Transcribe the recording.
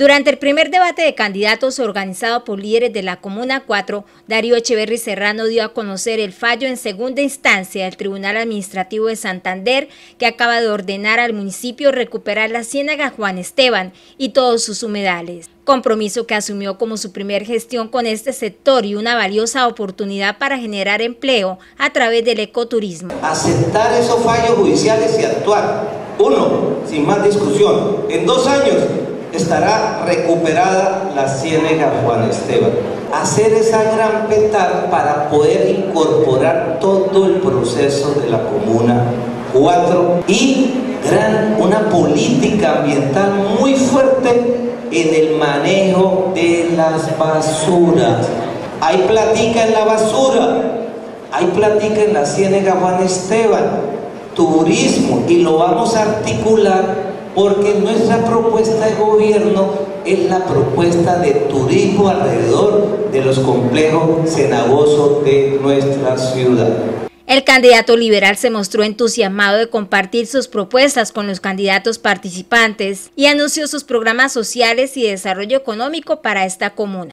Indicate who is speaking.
Speaker 1: Durante el primer debate de candidatos organizado por líderes de la Comuna 4, Darío Echeverry Serrano dio a conocer el fallo en segunda instancia del Tribunal Administrativo de Santander, que acaba de ordenar al municipio recuperar la ciénaga Juan Esteban y todos sus humedales. Compromiso que asumió como su primer gestión con este sector y una valiosa oportunidad para generar empleo a través del ecoturismo.
Speaker 2: Aceptar esos fallos judiciales y actuar. Uno, sin más discusión, en 2 años estará recuperada la ciénaga Juan Esteban. Hacer esa gran petar para poder incorporar todo el proceso de la Comuna 4 y una política ambiental muy fuerte en el manejo de las basuras. Hay platica en la basura, hay platica en la ciénaga Juan Esteban, turismo, y lo vamos a articular porque nuestra propuesta de gobierno es la propuesta de turismo alrededor de los complejos cenagosos de nuestra ciudad.
Speaker 1: El candidato liberal se mostró entusiasmado de compartir sus propuestas con los candidatos participantes y anunció sus programas sociales y de desarrollo económico para esta comuna.